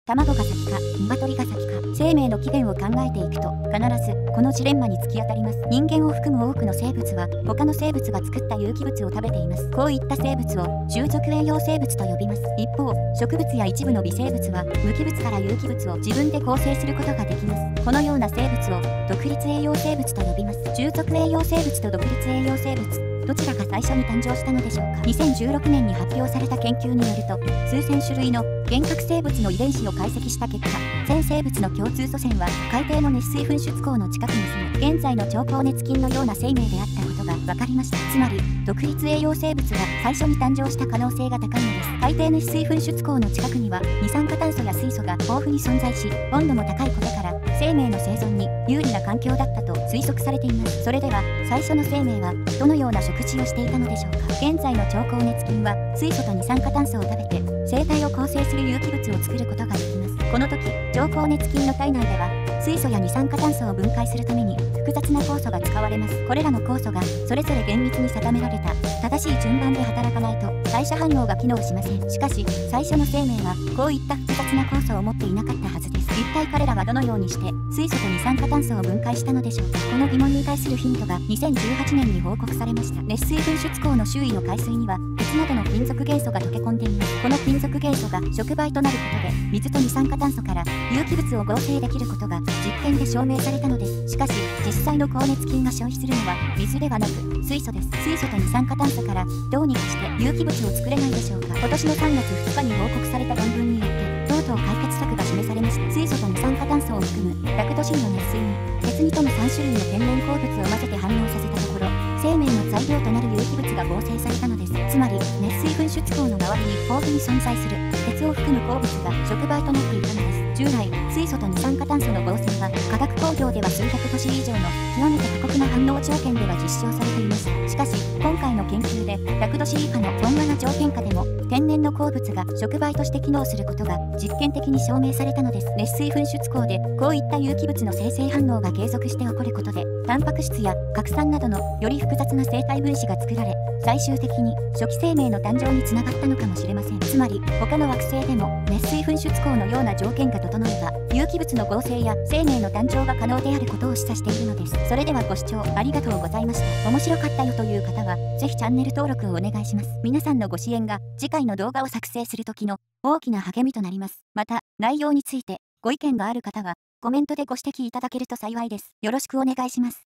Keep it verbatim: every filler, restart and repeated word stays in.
卵が先か、鶏が先か、生命の起源を考えていくと、必ず、このジレンマに突き当たります。人間を含む多くの生物は、他の生物が作った有機物を食べています。こういった生物を、従属栄養生物と呼びます。一方、植物や一部の微生物は、無機物から有機物を自分で構成することができます。このような生物を、独立栄養生物と呼びます。従属栄養生物と独立栄養生物。どちらが最初に誕生したのでしょうか。にせんじゅうろくねんに発表された研究によると、数千種類の原核生物の遺伝子を解析した結果、全生物の共通祖先は海底の熱水噴出口の近くに住む現在の超高熱菌のような生命であったことが分かりました。つまり、独立栄養生物が最初に誕生した可能性が高いのです。海底熱水噴出口の近くには二酸化炭素や水素が豊富に存在し、温度も高いことから生命の生存に有利な環境だったと推測されています。それでは、最初の生命はどのような食事をしていたのでしょうか。現在の超高熱菌は水素と二酸化炭素を食べて生体を構成する有機物を作ることができます。この時、超高熱菌の体内では水素や二酸化炭素を分解するために複雑な酵素が使われます。これらの酵素がそれぞれ厳密に定められた正しい順番で働かないと代謝反応が機能しません。しかし、最初の生命はこういった複雑な酵素を持っていなかったはずです。一体彼らはどのようにして水素と二酸化炭素を分解したのでしょうか。この疑問に対するヒントがにせんじゅうはちねんに報告されました。熱水噴出口の周囲の海水には鉄などの金属元素が溶け込んでいます。この金属元素が触媒となることで水と二酸化炭素から有機物を合成できることが実験で証明されたのです。しかし、実際の高熱菌が消費するのは水ではなく水素です。水素と二酸化炭素からどうにかして有機物を作れないでしょうか。今年のさんがつふつかに報告された論文によってとうとう解決策が示されました。水素と二酸化炭素を含むラクトシンの熱水に鉄に富むさん種類の天然鉱物を混ぜて反応させたところ、生命の材料となる有機物が合成されたのです。つまり、熱水噴出口の周りに豊富に存在する鉄を含む鉱物が触媒となっていたのです。従来、水素と二酸化炭素の合成は化学工業では数百都市以上の極めて過酷な反応条件では実証されていました。しかし、今回の研究でひゃくど以下の温和な条件下でも天然の鉱物が触媒として機能することが実験的に証明されたのです。熱水噴出口でこういった有機物の生成反応が継続して起こることで、タンパク質や核酸などのより複雑な生体分子が作られ、最終的に初期生命の誕生につながったのかもしれません。つまり、他の惑星でも熱水噴出口のような条件が整えば、有機物の合成や生命の誕生が可能であることを示唆しているのです。それではご視聴ありがとうございました。面白かったよという方は、ぜひチャンネル登録をお願いします。皆さんのご支援が次回の動画を作成する時の大きな励みとなります。また、内容についてご意見がある方は、コメントでご指摘いただけると幸いです。よろしくお願いします。